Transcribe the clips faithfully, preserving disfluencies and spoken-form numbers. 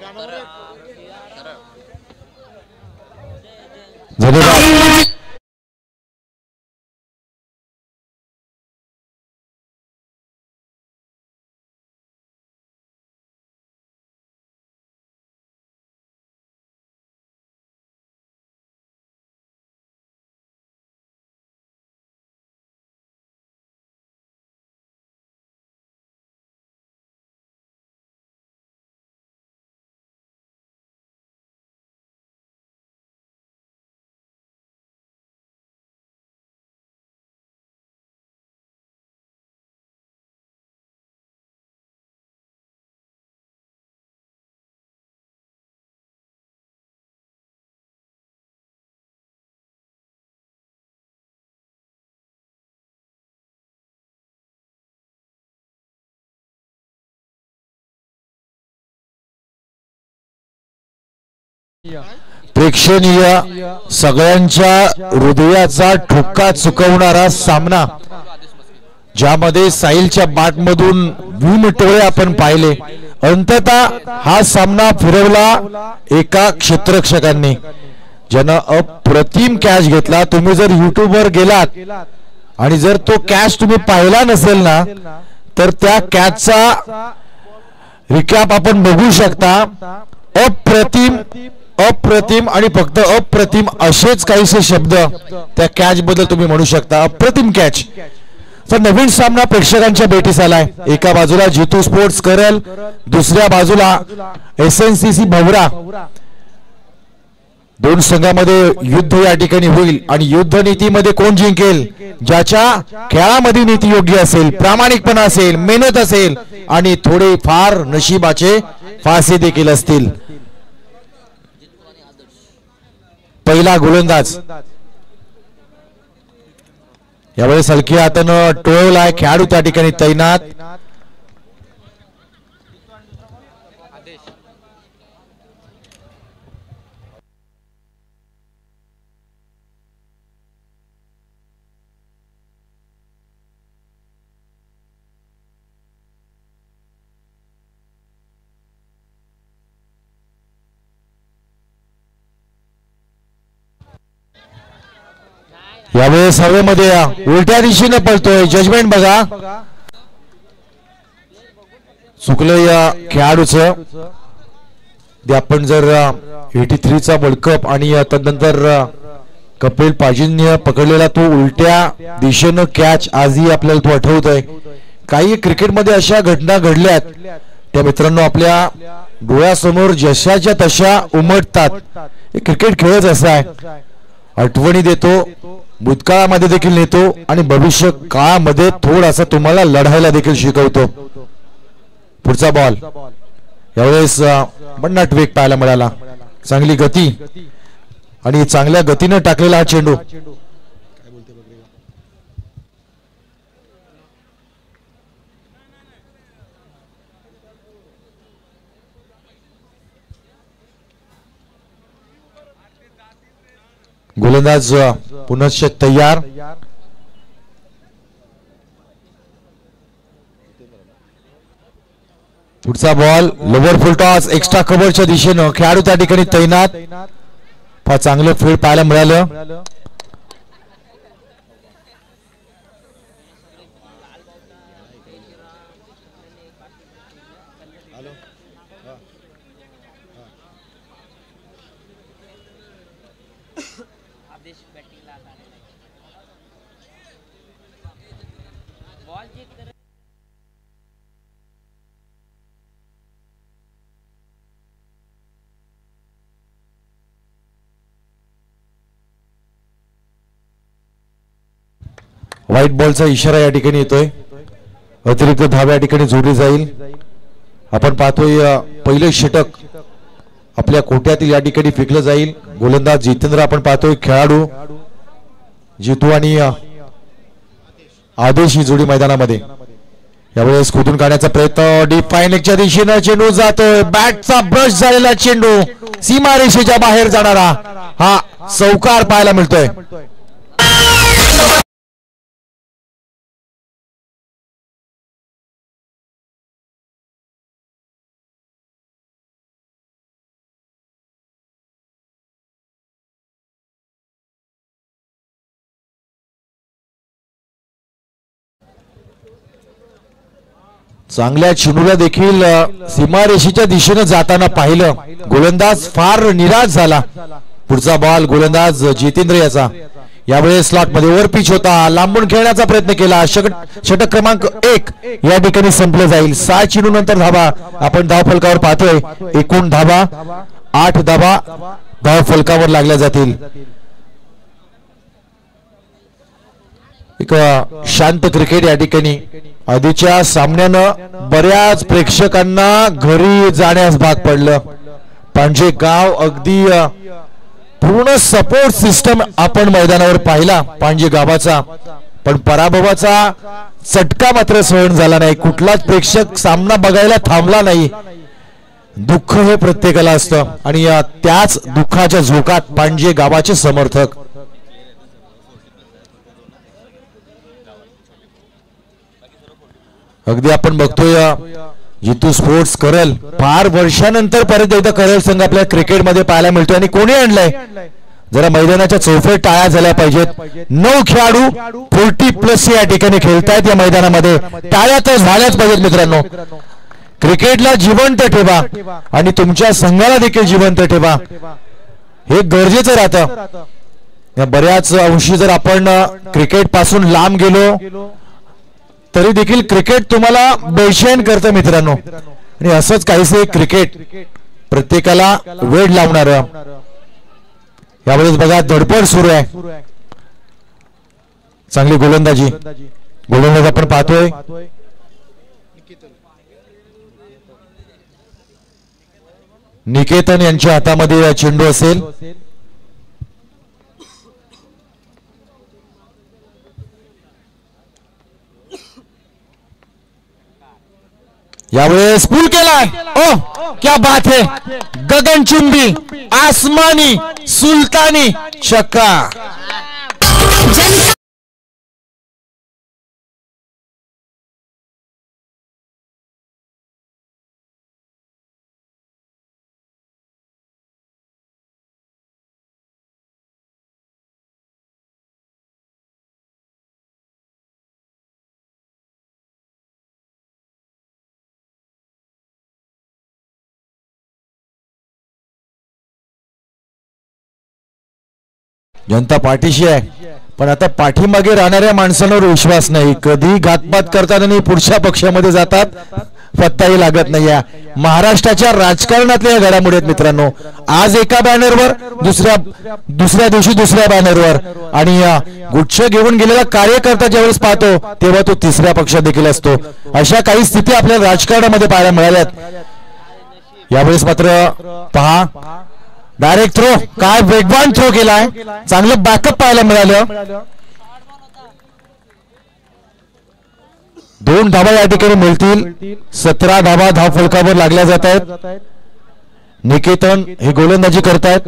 धन्यवाद. प्रेक्षणीय सगळ्यांच्या हृदयाचा ठोका चुकवणारा सामना, ज्यामध्ये साहिलच्या बॅटमधून भूमटोळे आपण पाहिले. अंततः हा सामना फिरवला एका क्षेत्ररक्षकांनी, ज्यानं अप्रतिम कॅच घेतला. तुम्ही जर युट्यूबवर गेलात आणि जर तो कॅच तुम्ही पाहिला नसेल ना, तर त्या कॅचचा रिकॅप आपण बघू शकता. अप्रतिम अप्रतिम आणि फक्त अप्रतिम असेच काहीसे शब्द त्या कॅच बद्दल तुम्ही म्हणू शकता. अप्रतिम कॅच. तर नवीन सामना प्रेक्षकांच्या भेटीस आलाय. एका बाजूला जितू स्पोर्ट्स करल, दुसऱ्या बाजूला एसएनसीसी भवरा. दोन संघामध्ये युद्ध या ठिकाणी होईल आणि युद्ध नीतीमध्ये कोण जिंकेल, ज्याच्या खेळामध्ये नीती योग्य असेल, प्रामाणिकपणा असेल, मेहनत असेल आणि थोडे फार नशिबाचे फासे देखील असतील. पहिला गोलंदाज यावेळेस हलकी हातानं टोळवलाय. खेळाडू त्या ठिकाणी तैनात. यावेळेस हवेमध्ये उलट्या दिशेने पळतोय. जजमेंट बघा, चुकलं या खेळाडूचं. आपण जर एटी थ्रीचा वर्ल्ड कप आणि तदनंतर कपिल पाजींनी पकडलेला तो उलट्या दिशेनं कॅच आजही आपल्याला तो आठवतोय. काही क्रिकेटमध्ये अशा घटना घडल्यात त्या मित्रांनो आपल्या डोळ्यासमोर जशाच्या तशा उमटतात. हे क्रिकेट खेळच असा आहे, आठवणी देतो, भूतकाळामध्ये देखील नेतो आणि भविष्य काळामध्ये थोडासा तुम्हाला लढायला देखील शिकवतो. पुढचा बॉल यावेळेस भन्नाट वेग पाहायला मिळाला, चांगली गती आणि चांगल्या गतीने टाकलेला हा चेंडू. गोलंदाज पुनश्च तयार. पुढचा ball lower full toss extra कव्हरच्या दिशेनं. खेळाडू त्या ठिकाणी तैनात. फार चांगलं फील्ड पाहायला मिळालं. व्हाईट बॉलचा इशारा या ठिकाणी येतोय. अतिरिक्त धाव या ठिकाणी जोडली जाईल. आपण पाहतोय पहिले षटक आपल्या कोट्यातील या ठिकाणी फेकलं जाईल. गोलंदाज जितेंद्र आपण पाहतोय. खेळाडू जितू आणि आदेश ही जोडी मैदानामध्ये. यावेळेस खोदून काढण्याचा प्रयत्न. डीप फाईन लेगच्या दिशेनं चेंडू जातोय. बॅटचा ब्रश झालेला चेंडू सीमारेषेच्या बाहेर जाणारा हा चौकार पाहायला मिळतोय. चांगल्या चेंडूला देखील सीमारेषेच्या दिशेने जाताना पाहिलं. गोलंदाज फार निराश झाला. पुढचा बॉल गोलंदाज जितेंद्र याचा. यावेळेस स्लॉट मध्ये ओव्हर पिच होता, लांबून खेळण्याचा प्रयत्न केला. षटक क्रमांक एक या ठिकाणी संपलं जाईल. सहा चेंडू नंतर धाबा आपण धाव फलकावर पाहतोय. एकूण धाबा आठ धाबा धाव फलकावर लागल्या जातील. एक शांत क्रिकेट या ठिकाणी. आधीच्या सामन्यानं बऱ्याच प्रेक्षकांना घरी जाण्यास भाग पडलं. पांजे गाव अगदी पूर्ण सपोर्ट सिस्टम आपण मैदानावर पाहिला पांजे गावाचा, पण पराभवाचा चटका मात्र सहन झाला नाही. कुठलाच प्रेक्षक सामना बघायला थांबला नाही. दुःख हे प्रत्येकाला असतं आणि त्याच दुःखाच्या झोकात पांजे गावाचे समर्थक. अगदी आपण बघतोय जितू स्पोर्ट्स करल फार वर्षानंतर परत एकदा करल संघ आपल्या क्रिकेटमध्ये पाहायला मिळतो. आणि कोणी आणलंय? जरा मैदानाच्या चौफेर टाळ्या झाल्या पाहिजेत. नऊ खेळाडू फोर्टी प्लस या ठिकाणी खेळतायत या मैदानामध्ये. टाळ्या तर झाल्याच पाहिजेत मित्रांनो. क्रिकेटला जिवंत ठेवा आणि तुमच्या संघाला देखील जिवंत ठेवा, हे गरजेचं राहतं. या बऱ्याच अंशी जर आपण क्रिकेट पासून लांब गेलो तरी देखील क्रिकेट तुम्हाला बेचैन करतं मित्रांनो. आणि असंच काहीसे क्रिकेट प्रत्येकाला वेळ लावणार. यावेळेस बघा धडपड सुरू आहे. चांगली गोलंदाजी. गोलंदाज आपण पाहतोय निकेतन यांच्या हातामध्ये चेंडू असेल. यावेळेस पुल केलाय. ओ क्या बात है, गगनचुंबी आसमानी सुलतानी छक्का. जनता पाठीशी आहे, पण आता पाठीमागे राहणाऱ्या माणसांवर विश्वास नाही. कधी घातपात करतात आणि पुढच्या पक्षामध्ये जातात, पत्ताही लागत नाही. या महाराष्ट्राच्या राजकारणातल्या या घडामोडी आहेत मित्रांनो. आज एका बॅनरवर, दुसऱ्या दुसऱ्या दिवशी दुसऱ्या बॅनरवर. आणि गुच्छ घेऊन गेलेला कार्यकर्ता ज्यावेळेस पाहतो तेव्हा तो तिसऱ्या पक्षात देखील असतो. अशा काही स्थिती आपल्याला राजकारणामध्ये पाहायला मिळाल्यात. यावेळेस मात्र पहा डायरेक्ट थ्रो, काय वेगवान थ्रो केलाय. चांगलं बॅकअप पाहायला मिळालं. दोन धाबा या ठिकाणी मिळतील. सतरा धाबा धाव फलकावर लागल्या जात आहेत. निकेतन हे गोलंदाजी करतायत.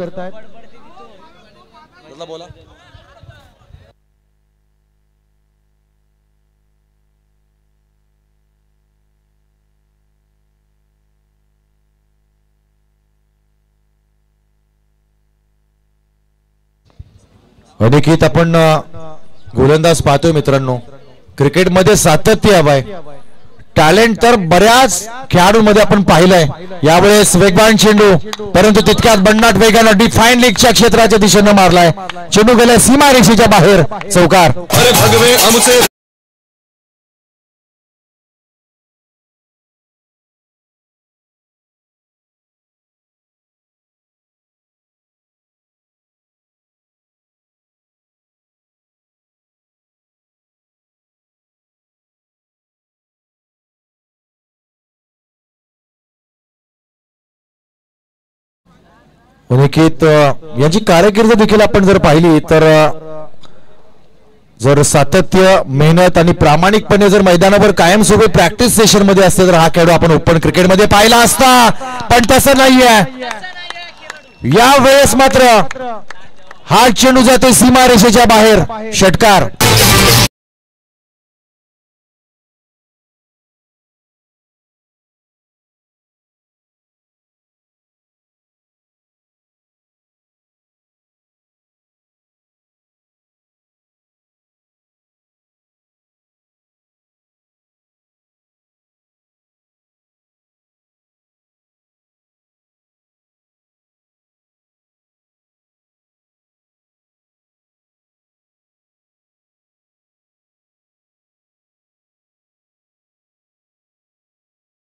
अनिकेत आपण गोलंदाज पाहतोय मित्रांनो. क्रिकेटमध्ये सातत्य हवंय. टॅलेंट तर बऱ्याच खेळाडूंमध्ये आपण पाहिलंय. यावेळेस वेगवान चेंडू, परंतु तितक्यात बन्नाट वेगानं डिफाईन लीगच्या क्षेत्राच्या दिशेनं मारलाय. चेंडू गेला सीमारेषेच्या बाहेर. चौकार. अनिकेत यांची कारकीर्द देखील आपण जर पाहिली तर जर सातत्य, मेहनत आणि प्रामाणिकपणे जर मैदानावर कायमस्वरूपी प्रॅक्टिस सेशन मध्ये असते तर हा खेळाडू आपण ओपन क्रिकेटमध्ये पाहिला असता, पण तसं नाहीये. या वेळेस मात्र हा चेंडू जातो सीमारेषेच्या बाहेर. षटकार.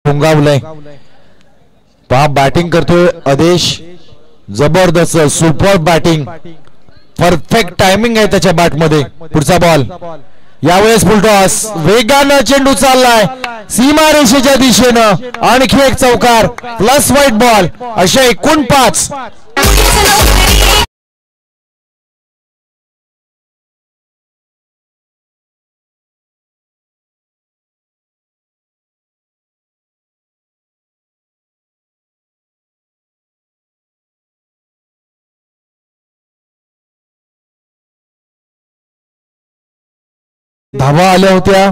टुंगावलंय. पहा बॅटिंग करतोय आदेश, जबरदस्त सुपर बॅटिंग, परफेक्ट टायमिंग आहे त्याच्या बॅट मध्ये. पुढचा बॉल यावेळेस फुलटॉस, वेगानं चेंडू चाललाय सीमारेषेच्या दिशेनं, आणखी एक चौकार प्लस व्हाईट बॉल. अशा एकूण पाच. धावा आल्या होत्या.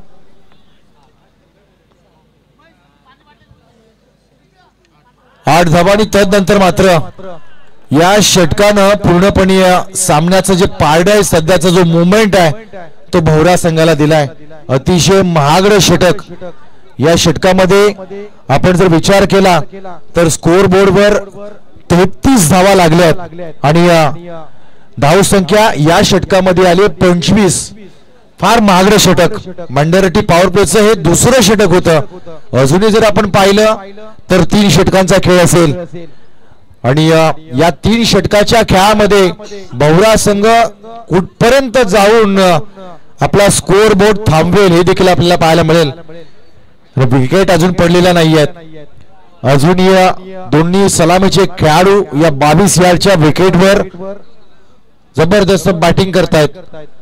आठ धावा आणि तदनंतर मात्र या षटकानं पूर्णपणे या सामन्याचं जे पारड आहे, सध्याचा जो मुवमेंट आहे तो भोवरा संघाला दिलाय. अतिशय महागडं षटक. या षटकामध्ये आपण जर विचार केला तर स्कोर बोर्डवर तेहतीस धावा लागल्यात आणि धाव संख्या या षटकामध्ये आली पंचवीस. फार महागडं षटक. मंडरटी पॉवर प्लेचं हे दुसरं षटक होतं. अजूनही जर आपण पाहिलं तर तीन षटकांचा खेळ असेल आणि या तीन षटकाच्या खेळामध्ये भोवरा संघ कुठपर्यंत जाऊन आपला स्कोर बोर्ड थांबवेल हे देखील आपल्याला पाहायला मिळेल. विकेट अजून पडलेल्या नाही आहेत. अजून या दोन्ही सलामीचे खेळाडू या बावीस यार्डच्या विकेटवर जबरदस्त बॅटिंग करतायत.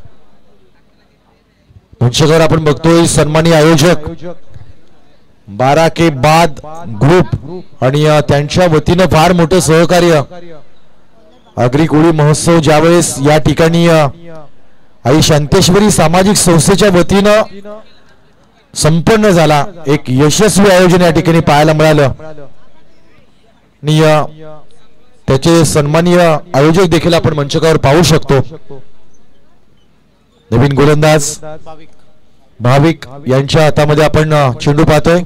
मंचवर आपण बघतोय सन्माननीय आयोजक बारा के बाद ग्रुप आणि त्यांच्या वतीनं फार मोठं सहकार्य. आगरी कोळी महोत्सव ज्यावेळेस या ठिकाणी आई शांतेश्वरी सामाजिक संस्थेच्या वतीनं संपन्न झाला, एक यशस्वी आयोजन या ठिकाणी पाहायला मिळालं आणि त्याचे सन्माननीय आयोजक देखील आपण मंचकावर पाहू शकतो. नवीन गोलंदाज भाविक यांच्या हातामध्ये आपण चेंडू पाहतोय.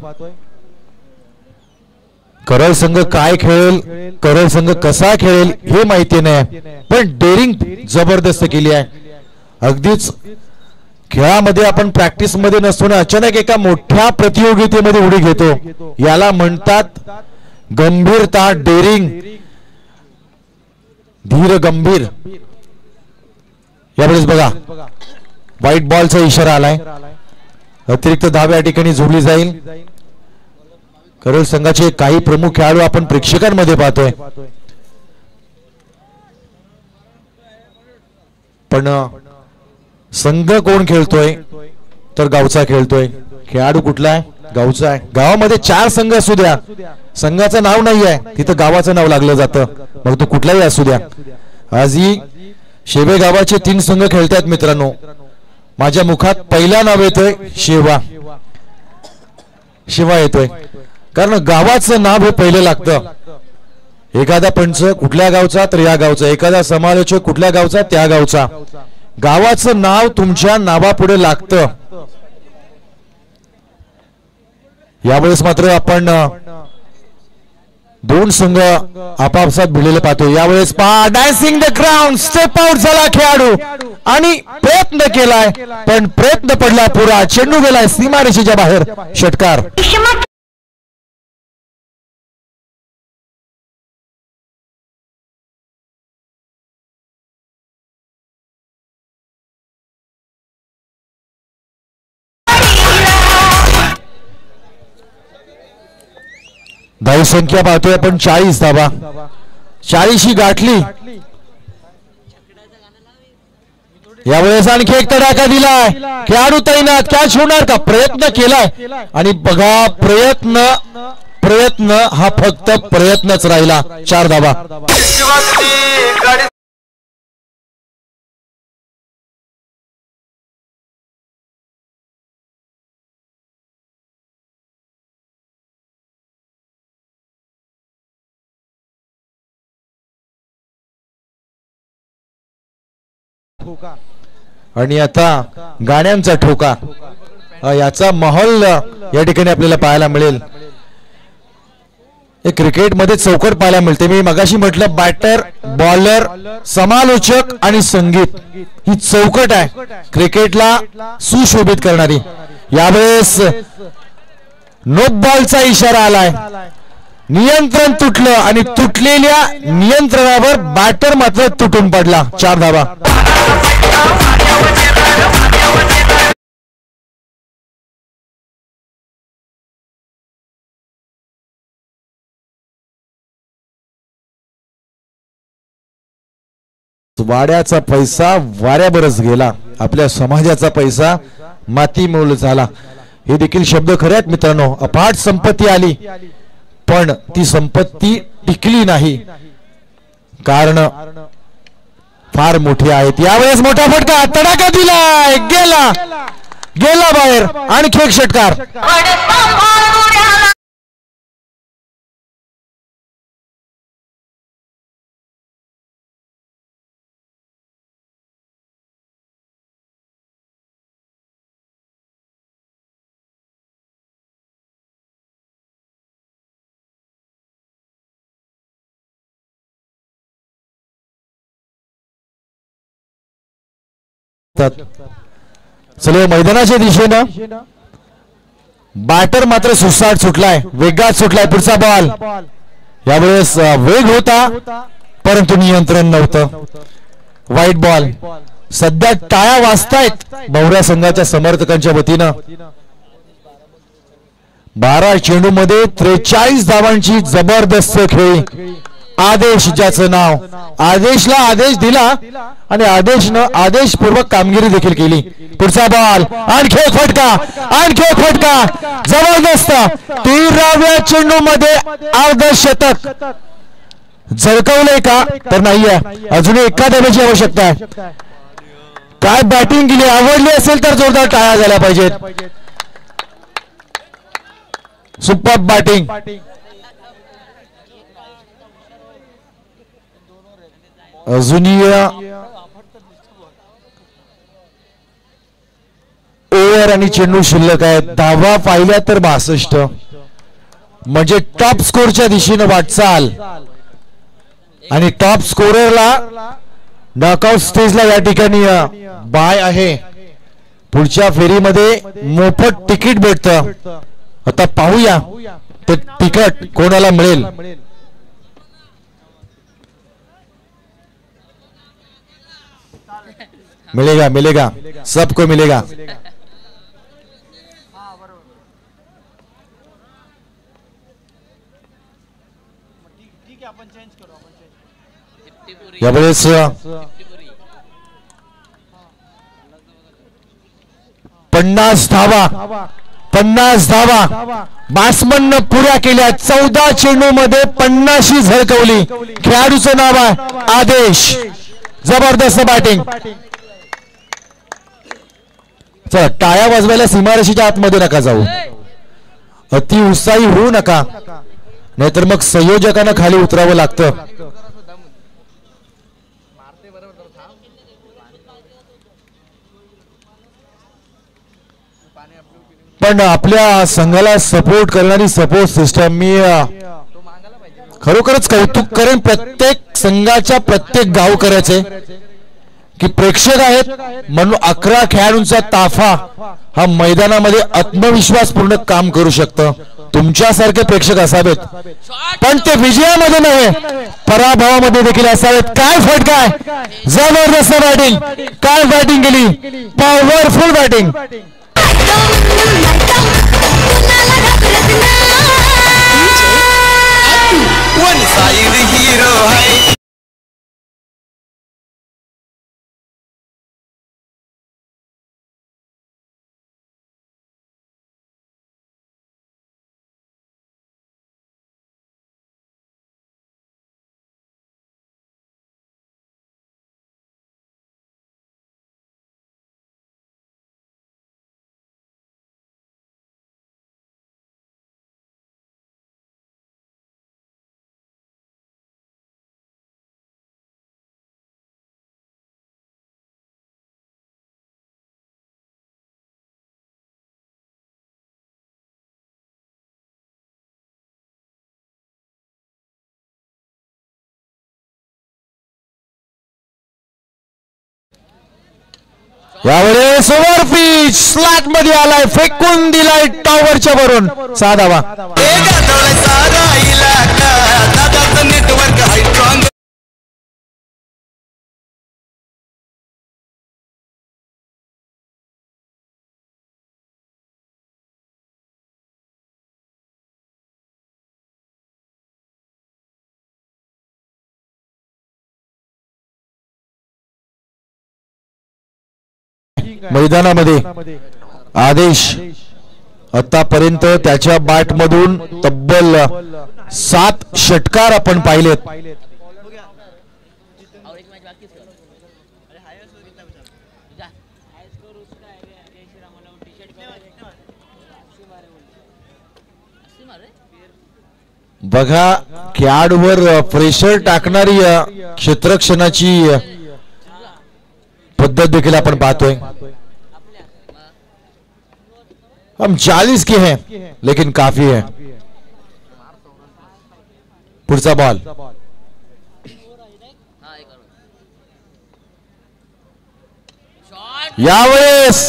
करळ संघ काय खेळेल, करळ संघ कसा खेळेल हे माहिती नाही, पण डेअरिंग जबरदस्त केली आहे. अगदीच खेळामध्ये आपण प्रॅक्टिस मध्ये नसतो ना, अचानक एका मोठ्या प्रतियोगितेमध्ये उडी घेतो. याला म्हणतात गंभीरता, डेअरिंग, धीर गंभीर. यावेळेस बघा व्हाईट बॉलचा इशारा आलाय. अतिरिक्त धाव या ठिकाणी झोडली जाईल. करळ संघाचे काही प्रमुख खेळाडू आपण प्रेक्षकांमध्ये पाहतोय, पण संघ कोण खेळतोय तर गावचा खेळतोय. खेळाडू कुठला आहे? गावचा आहे. गावामध्ये चार संघ असू द्या, संघाचं नाव नाही आहे तिथं गावाचं नाव लागलं जातं, मग तो कुठलाही असू द्या. आजही शेवे गावाचे तीन संघ खेळतात मित्रांनो. माझ्या मुखात पहिला नाव येतोय शेवा, शिवा येतोय, कारण गावाचं नाव हे पहिलं लागतं. एखादा पंच कुठल्या गावचा तर या गावचा, एखादा समालोचक कुठल्या गावचा त्या गावचा. गावाचं नाव तुमच्या नावापुढे लागतं. यावेळेस मात्र आपण दोन संघ आपापसात भिडलेले पाहतो. यावेळेस पहा dancing the ground, step out झाला खेळाडू आणि प्रयत्न केलाय, पण प्रयत्न पडला पुरा. चेंडू गेलाय सीमारेषेच्या बाहेर. षटकार. धाव संख्या पाहतोय आपण चाळीस धावा. चाळीस ही गाठली. यावेळेस आणखी एक तडाखा दिलाय. खेळाडू तैनात. कॅच होणार का? प्रयत्न केलाय आणि बघा प्रयत्न प्रयत्न हा फक्त प्रयत्नच राहिला. चार धावा. आणि आता गाण्यांचा ठोका, याचा माहोल या ठिकाणी आपल्याला पाहायला मिळेल. क्रिकेट मध्ये चौकट पाहायला मिळते. मी मगाशी म्हटलं बॅटर, बॉलर, समालोचक आणि संगीत ही चौकट आहे क्रिकेटला सुशोभित करणारी. यावेळेस नो बॉलचा इशारा आलाय. नियंत्रण तुटलं आणि तुटलेल्या नियंत्रणावर बॅटर मात्र तुटून पडला. चार धावा. वाड्याचा पैसा वाऱ्याबरच गेला. आपल्या समाजाचा पैसा माती मोल झाला. हे देखील शब्द खरे आहेत मित्रांनो. अफाट संपत्ती आली पण ती संपत्ती टिकली नाही. कारण फार मोठी आहेत. यावेळेस मोठा फटका तडाखा दिलाय. गेला गेला बाहेर. आणखी एक षटकार. चलो मैदानाच्या दिशेनं बॅटर मात्र सुसाट सुटलाय. वेगात सुटलाय. पुढचा बॉल. यावेळेस वेग होता परंतु नियंत्रण नव्हतं. वाईट बॉल. सध्या टाळ्या वाजतायत भवऱ्या संघाच्या समर्थकांच्या वतीनं. बारा चेंडू मध्ये त्रेचाळीस धावांची जबरदस्त खेळी. आदेश ज्याचं नाव. आदेशला आदेश दिला आणि आदेशनं आदेशपूर्वक कामगिरी देखील केली. पुढचा बॉल. आणखी एक फटका. आणखी एक फटका. जबरदस्त. तेराव्या चेंडू मध्ये अर्धशतक झळकवलंय का तर नाहीये. अजून एका धावेची आवश्यकता आहे. काय बॅटिंग केली. आवडली असेल तर जोरदार टाळ्या झाल्या पाहिजेत. Super batting. अजूनही ओव्हर आणि चेंडू शिल्लक आहेत. धावा पाहिल्या तर बासष्ट म्हणजे टॉप स्कोरच्या दिशेने वाटचाल. आणि टॉप स्कोररला नॉकआउट स्टेजला या ठिकाणी बाय आहे. पुढच्या फेरीमध्ये मोफत तिकीट भेटतं. आता पाहूया ते तिकीट कोणाला मिळेल. मिलेगा मिलेगा सबको मिलेगा. यावेळेस पन्नास धावा. पन्नास धावा बॅट्समननं पुऱ्या केल्या. चौदा चेंडू मध्ये पन्नाशी झळकवली. खेळाडूचं नाव आहे आदेश. जबरदस्त बॅटिंग. चला टाळ्या वाजवायला सीमारेषेच्या आतमध्ये नका जाऊ. अति उत्साही होऊ नका नाहीतर मग संयोजकांना खाली उतरावं लागतं. पण आपल्या संघाला सपोर्ट करणारी सपोर्ट सिस्टम मी खरोखरच कौतुक करेन प्रत्येक संघाच्या प्रत्येक गावकऱ्याचे की प्रेक्षक आहेत म्हणून अकरा खेळाडूंचा ताफा हा मैदानामध्ये आत्मविश्वासपूर्ण काम करू शकतं. तुमच्यासारखे प्रेक्षक असावेत पण ते विजयामध्ये नव्हे पराभवामध्ये देखील असावेत. काय फटका आहे. जबरदस्त बॅटिंग. काय बॅटिंग केली. Powerful batting. One side hero है. यावेळेस ओव्हर पिच स्लॅट मध्ये आलाय, फेकून दिलाय टॉवरच्या वरून. सहा धावा. Network high strong. मैदानामध्ये आदेश आतापर्यंत त्याच्या बॅट मधून तब्बल सात षटकार आपण पाहिलेत. बघा खेळाडूवर प्रेशर टाकणारी क्षेत्ररक्षणाची पद्धत देखील आपण पाहतोय. हम चालीस के हैं लेकिन काफी है. पुढचा बॉल. यावेळेस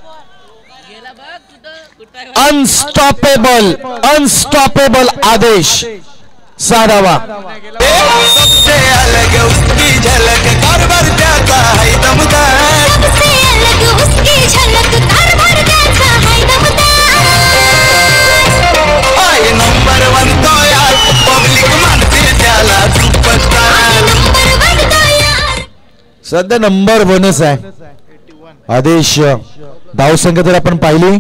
अनस्टॉपेबल अनस्टॉपेबल आदेश. सहा धावा. सबसे अलग उसकी झलक कारभार त्याचा है दमदार. सबसे अलग उसकी झलक कारभार त्याचा है दमदार. आय नंबर वन तो यार पब्लिक मानते त्याला सुपरस्टार. नंबर वन तो यार. सध्या नंबर वनच आहे आदेश. धावसंख्या जर आपण पाहिली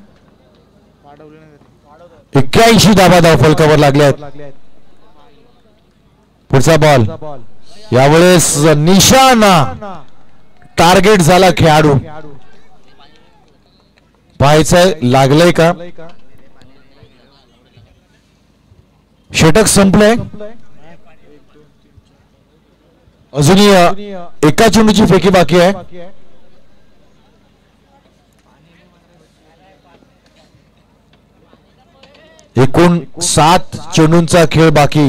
एक्क्याऐंशी धावा धावफलकावर लागल्या आहेत. पुढचा बॉल. यावेळेस निशाणा टार्गेट झाला खेळाडू. पाहायचंय लागलंय का. षटक संपलंय. अजूनही एका चेंडूची फेकी बाकी आहे. एकूण सात चेंडूंचा खेळ बाकी.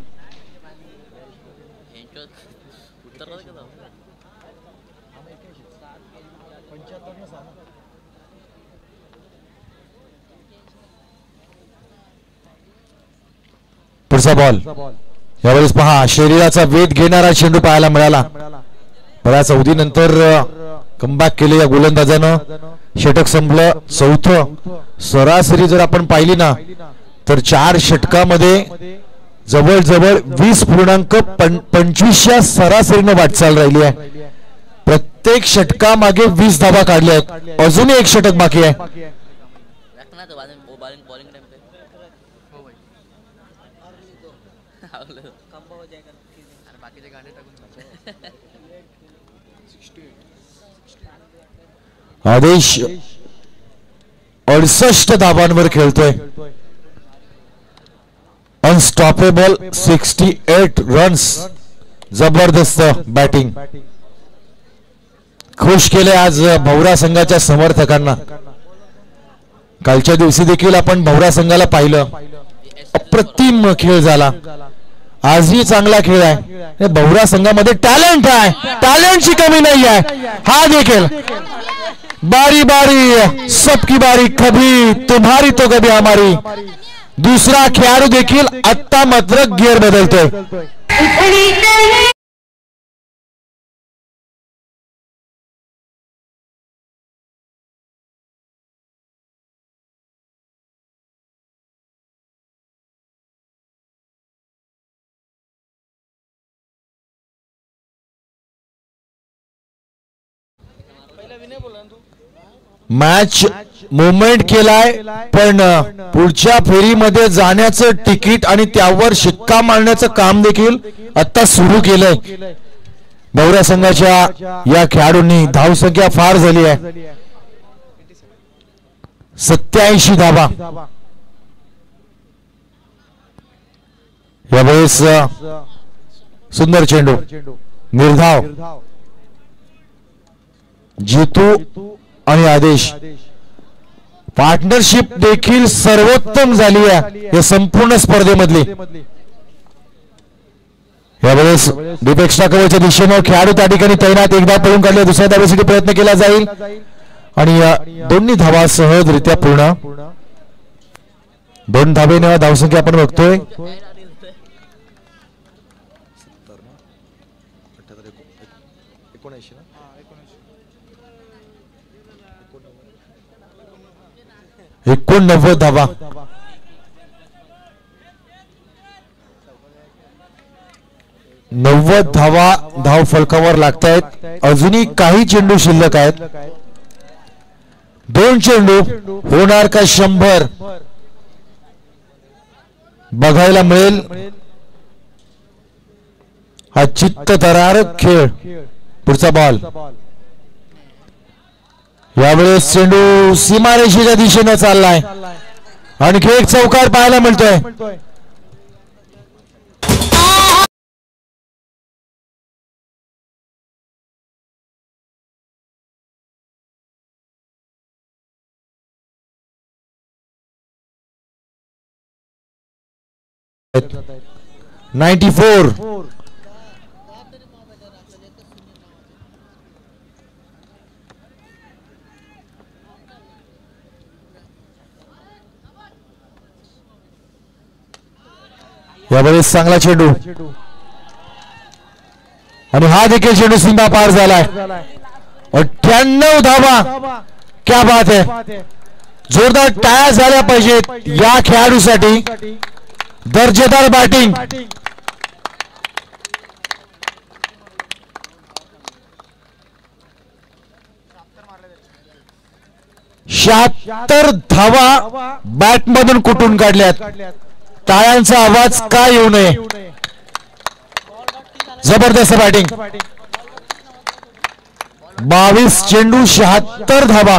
पुढचा बॉल. यावेळेस पहा शरीराचा वेध घेणारा चेंडू पाहायला मिळाला. बऱ्याच अवधीनंतर कमबॅक केले या गोलंदाजानं. षटक संपलं चौथं. सरासरी जर आपण पाहिली ना तर चार षटकामध्ये जवळजवळ वीस पूर्णांक पंचवीसच्या सरासरीनं वाटचाल राहिली आहे. प्रत्येक षटकामागे वीस धावा काढल्या आहेत. अजूनही एक षटक बाकी आहे. आदेश अडुसष्ट धावांवर खेळतोय. Unstoppable sixty eight runs. जबरदस्त बॅटिंग. खुश केले आज भवरा संघाच्या समर्थकांना. कालच्या दिवशी देखील आपण भवरा संघाला पाहिलं. अप्रतिम खेळ झाला. आजही चांगला खेळ आहे. भवरा संघामध्ये टॅलेंट आहे. टॅलेंटची कमी नाही आहे. हा देखील बारी बारी सबकी बारी कभी तुम्हारी तो कभी हमारी. दूसरा खेळाडू देखील आत्ता मात्र गिअर बदलतोय. मॅच मुवमेंट केलाय पण पुढच्या फेरीमध्ये जाण्याचं तिकीट आणि त्यावर शिक्का मारण्याचं काम देखील आता सुरू केलंय. भवरा संघाच्या या खेळाडूंनी धावसंख्या फार झाली आहे. सत्याऐंशी धावा. यावेळेस सुंदर चेंडू. निर्धाव. जितू आणि आदेश पार्टनरशिप देखील सर्वोत्तम झाली आहे या संपूर्ण स्पर्धेमधली. यावेळेस डिपेक्स्ट्रा कव्हरच्या दिशेने खेळाडू त्या ठिकाणी तैनात. एकदा पळून काढले, दुसऱ्या धावेसाठी प्रयत्न केला जाईल आणि दोन्ही धावा सहजरित्या पूर्ण. दोन धावेने धावसंख्या आपण बघतोय. एकोणनव्वद धावा. नव्वद धावा धाव फलकावर लागत आहेत. अजूनही काही चेंडू शिल्लक आहेत. दोन चेंडू होणार का शंभर बघायला मिळेल. हा चित्त थरारक खेळ. पुढचा बॉल. यावेळेस चेंडू सीमारेषेच्या दिशेने चाललाय. आणखी एक चौकार पाहायला मिळतोय. Ninety four. यावेळेस चांगला चेंडू आणि हा देखील चेंडू सीमा पार झालाय. अठ्ठ्याण्णव धावा. क्या बात आहे. जोरदार टाळ्या झाल्या पाहिजेत या खेळाडूसाठी. दर्जेदार बॅटिंग. शहात्तर धावा बॅट मधून कुठून काढल्यात. टाळ्यांचा आवाज का येऊ नये. जबरदस्त बॅटिंग. बावीस चेंडू शहात्तर धावा.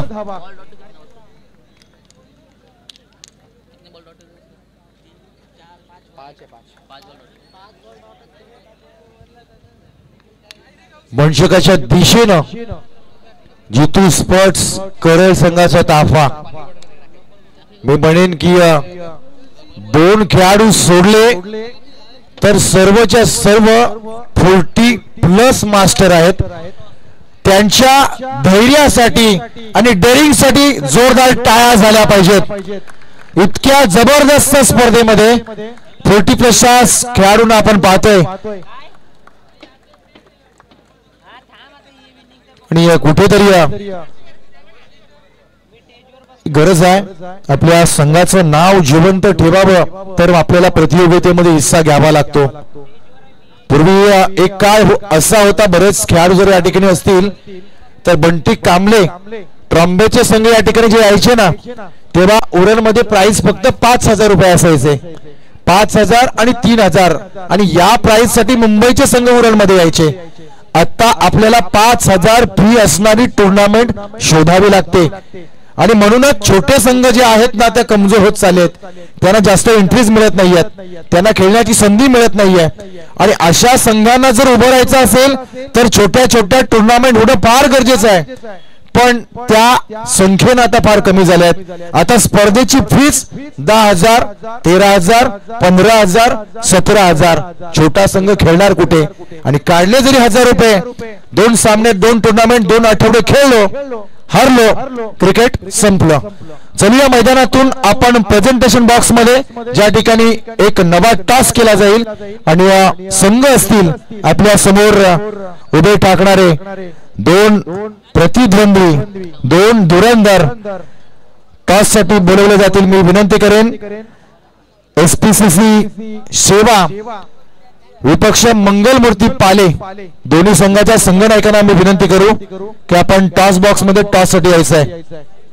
वंशकाच्या दिशेनं जितू स्पर्ट्स करळ संघाचा ताफा. मी म्हणेन की दोन खेळाडू सोडले तर सर्वच्या सर्व फोर्टी प्लस मास्टर आहेत. त्यांच्या धैर्यासाठी आणि डेअरिंगसाठी जोरदार टाळ्या झाल्या पाहिजेत. इतक्या जबरदस्त स्पर्धेमध्ये फोर्टी प्लस खेळाडूंना आपण पाहतोय आणि कुठेतरी गरज आहे आपल्या संघाचं नाव जिवंत ठेवावं तर आपल्याला प्रतियोगितेमध्ये हिस्सा घ्यावा लागतो. पूर्वी एक काळ असा होता, बरेच खेळाडू जर या ठिकाणी असतील तर बंटी कांबळे ट्रॉम्बेचे संघ या ठिकाणी जे यायचे ना तेव्हा उरण मध्ये प्राइस फक्त पाच हजार रुपये असायचे. पाच हजार आणि तीन हजार आणि या प्राइस साठी मुंबईचे संघ उरण मध्ये यायचे. आता आपल्याला पाच हजार फी असणारी टुर्नामेंट शोधावी लागते आणि म्हणूनच छोटे संघ जे आहेत ना त्या कमजोर होत चाललेत. त्यांना जास्त एंट्रीज मिळत नाहीयेत, त्यांना खेळण्याची संधी मिळत नाहीये आणि अशा संघांना जर उभं राहायचं असेल तर छोट्या छोट्या टुर्नामेंट होणं फार गरजेचं आहे. पण त्या संख्येनं आता फार कमी झाल्या आहेत. आता स्पर्धेची फीस दहा हजार तेरा हजार पंधरा हजार सतरा हजार. छोटा संघ खेळणार कुठे आणि काढले जरी हजार रुपये दोन सामने दोन टुर्नामेंट दोन आठवडे खेळलो हरलो क्रिकेट संपलं. चलूया मैदानातून आपण प्रेझेंटेशन बॉक्स मध्ये ज्या ठिकाणी एक नवा टॉस केला जाईल आणि संघ असतील आपल्या समोर उभे टाकणारे दोन प्रतिद्वंद्वी दोन धुरंधर टॉस साठी बोलवले जातील. मी विनंती करेन एसपीसीसी सेवा विपक्ष मंगलमूर्ती पाले दोन्ही संघाच्या संघनायकांना मी विनंती करू की आपण टॉस बॉक्स मध्ये टॉस साठी यायचं आहे.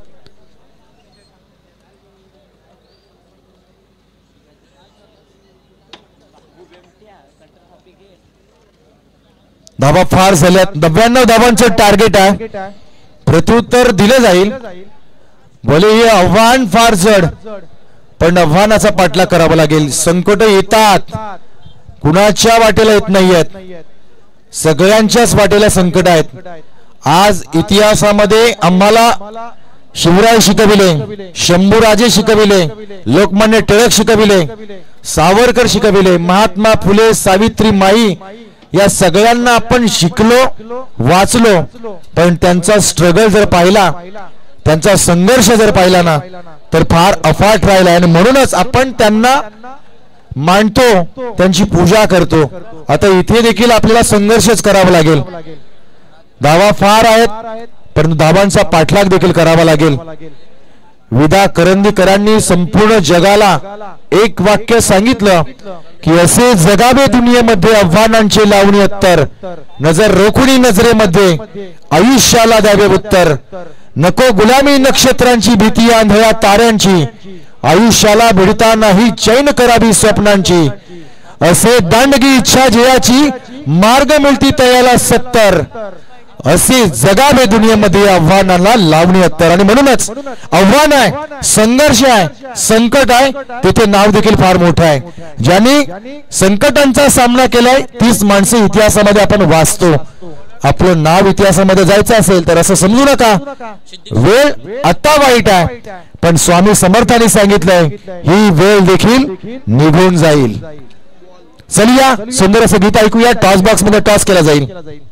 धावा फार झाल्यात. नव्याण्णव धावांचं टार्गेट आहे. प्रत्युत्तर दिले जाईल. भले हे आव्हान फार जड पण आव्हानाचा पाठलाग करावा लागेल. संकट येतात, कुणाच्या वाटेला येत नाहीयेत, सगळ्यांच्याच वाटेला संकट आहेत. आज इतिहासामध्ये आम्हाला शिवराय शिकविले, शंभूराजे शिकविले, लोकमान्य टिळक शिकविले, सावरकर शिकविले, महात्मा फुले, सावित्री माई या सगळ्यांना आपण शिकलो वाचलो, पण त्यांचा स्ट्रगल जर पाहिला, त्यांचा संघर्ष जर पाहिला ना तर फार अफाट राहिला आणि म्हणूनच आपण त्यांना मानतो, त्यांची पूजा करतो. आता इथे देखील आपल्याला संघर्षच करावा लागेल. धावा फार आहेत परंतु धावांचा पाठलाग देखील करावा लागेल. विदा करंदीकरांनी संपूर्ण जगाला एक वाक्य सांगितलं की असे जगावे दुनियेमध्ये आव्हानांचे लावणी उत्तर, नजर रोखुनी नजरेमध्ये आयुष्याला द्यावे उत्तर, नको गुलामी नक्षत्रांची भीती आंधळ्या ताऱ्यांची, आयुष्याला भिडता नाही चैन करावी स्वप्नांची, असे दांडगी इच्छा जयाची मार्ग मिळती तयाला सत्तर, असे जगावे दुनियेमध्ये आव्हानाला लावणी उत्तर. आणि म्हणूनच आव्हान आहे, संघर्ष आहे, संकट आहे, तिथे नाव देखील फार मोठं आहे. ज्यांनी संकटांचा सामना केलाय तीच माणसं इतिहासामध्ये आपण वाचतो. आपलं नाव इतिहासामध्ये जायचं असेल तर असं समजू नका वेळ आता वाईट आहे, पण स्वामी समर्थांनी सांगितलंय ही वेळ देखील निघून जाईल. चलिया सुंदर असं गीत ऐकूया. टॉस बॉक्स मध्ये टॉस केला जाईल.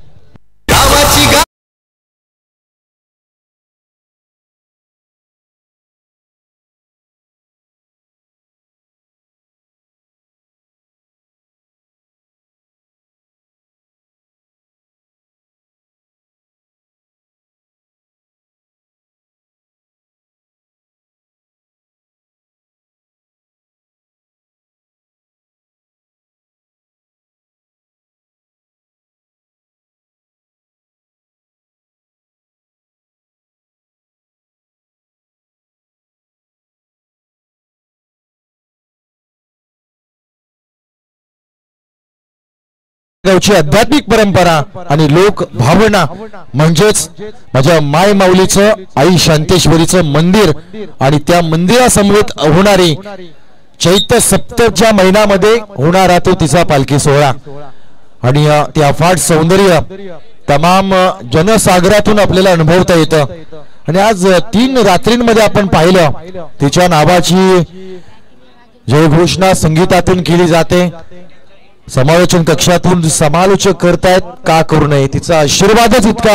गावची आध्यात्मिक परंपरा आणि लोक भावना म्हणजेच माझ्या माय माऊलीचं आई शांतेश्वरीचं मंदिर आणि त्या मंदिरासमवेत होणारी चैत्र सप्तच्या महिन्यामध्ये होणारा तो तिचा पालखी सोहळा आणि ते अफाट सौंदर्य तमाम जनसागरातून आपल्याला अनुभवता येतं. आणि आज तीन रात्रींमध्ये आपण पाहिलं तिच्या नावाची जयघोषणा संगीतातून केली जाते. समालोचन कक्षातून समालोचक करतायत, का करू नये. तिचा आशीर्वादच इतका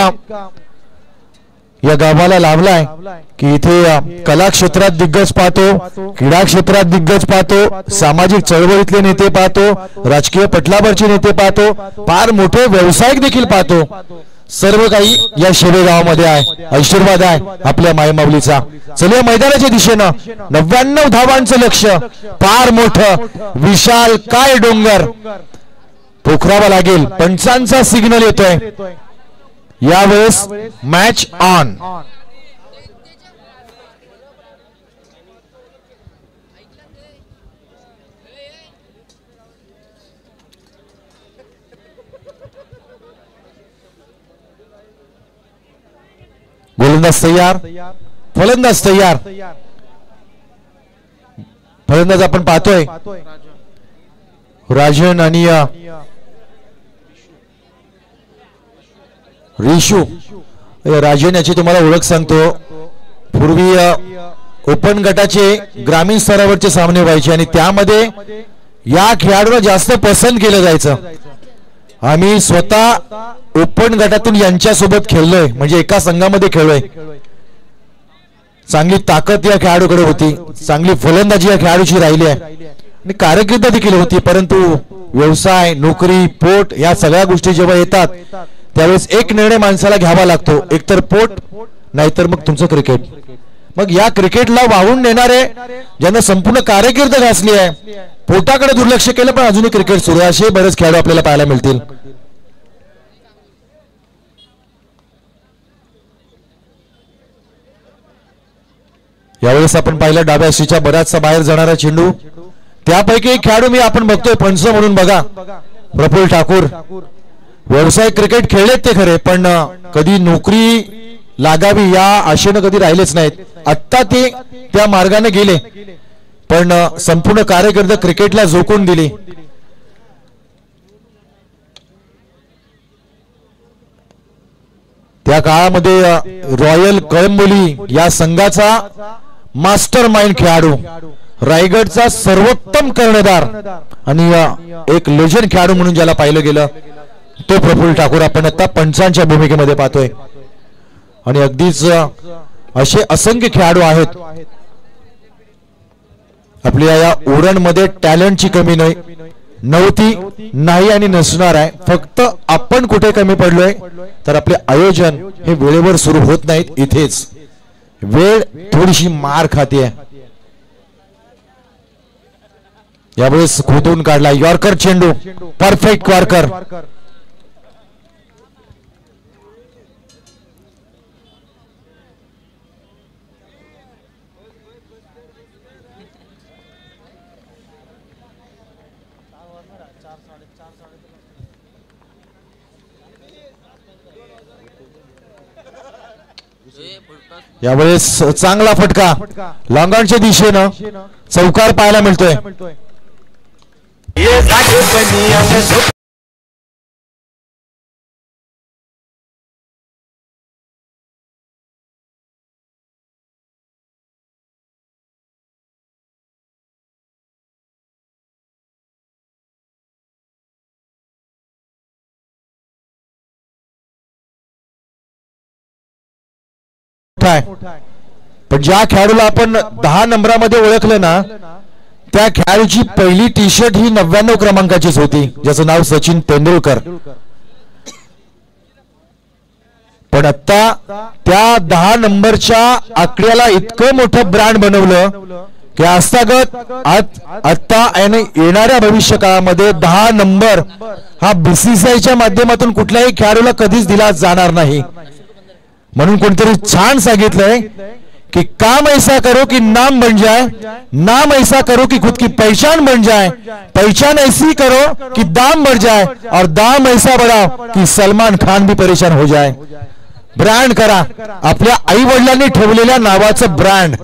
या गावाला लाभलाय की इथे कला क्षेत्रात दिग्गज पाहतो, क्रीडा क्षेत्रात दिग्गज पाहतो, सामाजिक चळवळीतले नेते पाहतो, राजकीय पटलावरचे नेते पाहतो, फार मोठे व्यावसायिक देखील पाहतो. सर्व काही या शेवे गावामध्ये आहे. आशीर्वाद आहे आपल्या मायमाऊलीचा. चला मैदानाच्या दिशेनं नव्याण्णव धावांचं लक्ष, फार मोठं विशाल काय डोंगर पोखरावा लागेल. पंचांचा सिग्नल येतोय. यावेळेस मॅच ऑन. गोलंदाज तयार, फलंदाज तयार. फलंदाज आपण पाहतोय राजन आणि रिशू. राजन याची तुम्हाला ओळख सांगतो. पूर्वी ओपन गटाचे ग्रामीण स्तरावरचे सामने व्हायचे आणि त्यामध्ये या खेळाडूला जास्त पसंत केलं जायचं. आम्ही स्वतः ओपन गटातून यांच्या सोबत खेळलोय, म्हणजे एका संघामध्ये खेळलोय. चांगली ताकद या खेळाडूकडे होती, चांगली फलंदाजी या खेळाडूची राहिली आहे आणि कारकीर्द देखील होती. परंतु व्यवसाय, नोकरी, पोट या सगळ्या गोष्टी जेव्हा येतात त्यावेळेस एक निर्णय माणसाला घ्यावा लागतो, एकतर पोट नाहीतर मग तुमचं क्रिकेट. मग या क्रिकेटला वाहून नेणारे ज्यांना संपूर्ण कारकीर्द घासली आहे, पोटाकडे दुर्लक्ष केलं पण अजूनही क्रिकेट सुरू आहे, असे बरेच खेळाडू आपल्याला पाहायला मिळतील. यावेळेस आपण पाहिलं डाव्या सीच्या बऱ्याचसा बाहेर जाणारा चेंडू. त्यापैकी एक खेळाडू मी आपण बघतोय पंच म्हणून बघा, प्रफुल्ल ठाकूर. व्यावसायिक क्रिकेट खेळलेत ते खरे, पण कधी नोकरी लागावी या आशेनं कधी राहिलेच नाहीत. आत्ता ते त्या मार्गाने गेले पण संपूर्ण कारकीर्द क्रिकेटला झोकून दिली. त्या काळामध्ये रॉयल कळंबोली या संघाचा मास्टर माइंड खेळाडू रायगडचा सर्वोत्तम कर्णधार आणि एक लेजंड खेळाडू म्हणून ज्याला पाहिलं गेलं तो प्रफुल्ल ठाकूर आपण आता पंचांच्या भूमिकेमध्ये पाहतोय. आणि अगदीच असे असंख्य खेळाडू आहेत आपल्या या उरणमध्ये. टॅलेंटची कमी नाही नव्हती नाही आणि नसणार आहे. फक्त आपण कुठे कमी पडलोय तर आपले आयोजन हे वेळेवर सुरू होत नाहीत. इथेच वेळ थोडीशी मार खाते. यावेळेस खोदून काढला यॉर्कर चेंडू परफेक्ट यॉर्कर. यावेळेस चांगला फटका लॉंगॉनच्या दिशेनं चौकार पाहायला मिळतोय. पण ज्या खेळाडूला आपण दहा नंबरामध्ये ओळखलं ना त्या खेळाडूची पहिली टी शर्ट ही नव्याण्णव क्रमांकाचीच होती ज्याचं नाव सचिन तेंडुलकर. पण आता त्या दहा नंबरच्या आकड्याला इतकं मोठं ब्रँड बनवलं की आस्थागत आता येणाऱ्या भविष्य काळामध्ये दहा नंबर हा बीसीसीआयच्या माध्यमातून कुठल्याही खेळाडूला कधीच दिला जाणार नाही. म्हणून कोणतरी छान सांगितलंय कि काम ऐसा करो कि नाम बन जाए, नाम ऐसा करो कि खुद की पहचान बन जाए, पहचान ऐसी करो कि दाम बढ़ जाए और दाम ऐसा बढ़ाओ कि सलमान खान भी परेशान हो जाए. ब्रँड करा आपल्या आई वडिलांनी ठेवलेल्या नावाचं ब्रँड.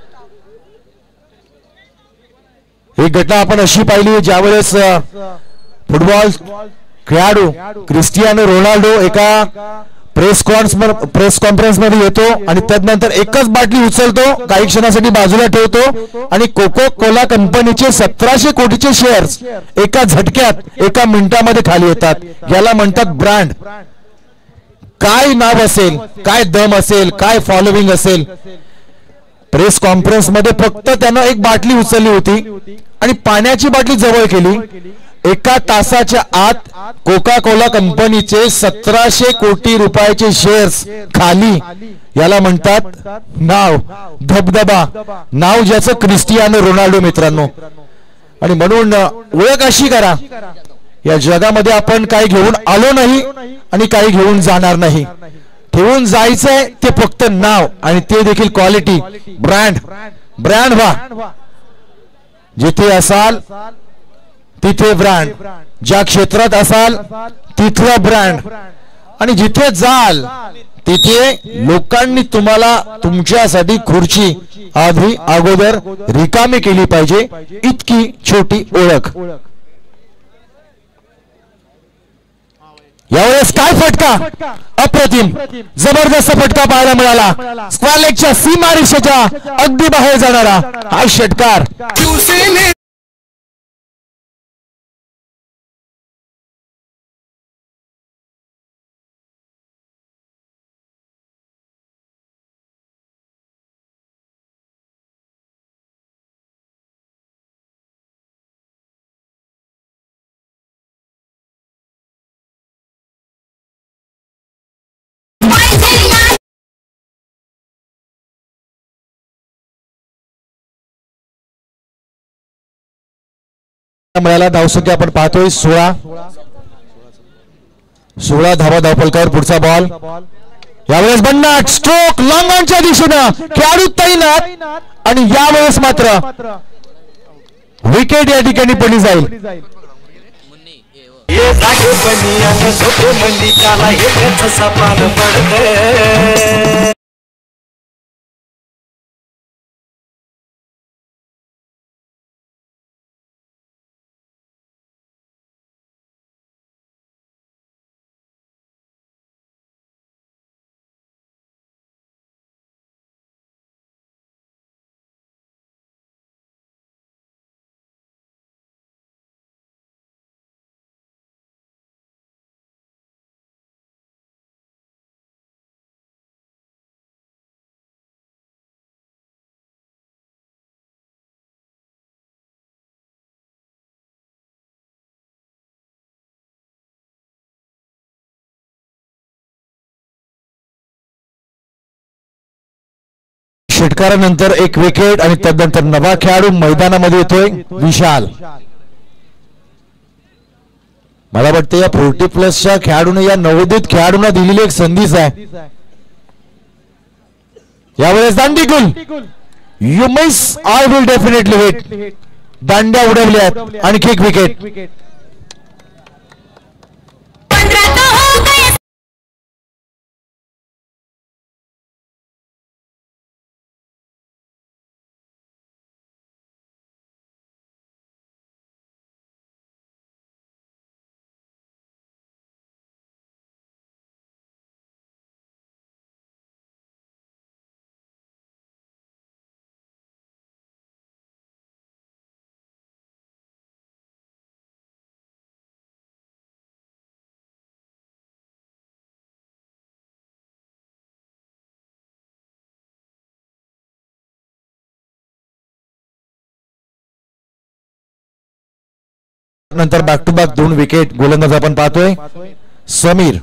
एक घटना आपण अशी पाहिली ज्यावेळेस फुटबॉल खेळाडू क्रिस्टियानो रोनाल्डो एका प्रेस कॉन्फरन्स प्रेस कॉन्फरन्स मध्ये येतो आणि त्यानंतर एकच बाटली उचलतो काही क्षणासाठी बाजूला ठेवतो आणि कोको कोला कंपनीचे सतराशे कोटीचे शेअर्स एका झटक्यात एका मिनिटामध्ये खाली येतात. याला म्हणतात ब्रँड. काय नाव असेल काय दम असेल काय फॉलोविंग असेल. प्रेस कॉन्फरन्स मध्ये फक्त त्यानं एक बाटली उचलली होती आणि पाण्याची बाटली जवळ केली. एका तासाच्या आत कोका कोला कंपनीचे सतराशे कोटी रुपयाचे शेअर्स खाली. याला म्हणतात नाव धबधबा. नाव ज्याचं क्रिस्टियानो रोनाल्डो मित्रांनो. आणि म्हणून ओळख अशी करा या जगामध्ये आपण काही घेऊन आलो नाही आणि काही घेऊन जाणार नाही. ठेवून जायचंय ते फक्त नाव आणि ते देखील क्वालिटी ब्रँड. ब्रँड व्हा. जिथे असाल तिथे ब्रँड. ज्या क्षेत्रात असाल तिथला ब्रँड. आणि जिथे जाल तिथे लोकांनी तुम्हाला तुमच्यासाठी खुर्ची आधी अगोदर रिकामी केली पाहिजे. इतकी छोटी ओळख. यावेळेस काय फटका अप्रतिम जबरदस्त फटका पाहायला मिळाला. स्क्वेअर लेगच्या सीमा रेषेच्या अगदी बाहेर जाणारा हा षटकार. मिळाला धावसंख्या आपण पाहतोय सोळा. सोळा धावा धावपलकावर पुढचा बॉल. यावेळेस भन्नाट स्ट्रोक लॉंगॉनच्या दिशेनं खेळाडू तैनात आणि यावेळेस मात्र विकेट या ठिकाणी पडली जाईल. ये जागे बनिया सोपे मंडी काला एकच सपान पडते. षटकारानंतर एक विकेट आणि तदनंतर नवा खेळाडू मैदानामध्ये येतोय विशाल. मला वाटतं या फोर्टी प्लसच्या खेळाडूने या नवोदित खेळाडूंना दिलेली एक संधीच आहे. यावेळेस दांडी गुल you miss I will definitely hit. दांड्या उडवल्यात आणखी एक विकेट. नंतर बॅक टू बॅक दोन विकेट गोलंदाज आपण पाहतोय समीर.